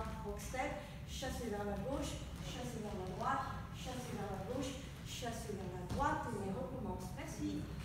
droite, rock step, chassez vers la gauche, chassez vers la droite, chassez vers la gauche, chassez vers la droite, et on recommence. Merci.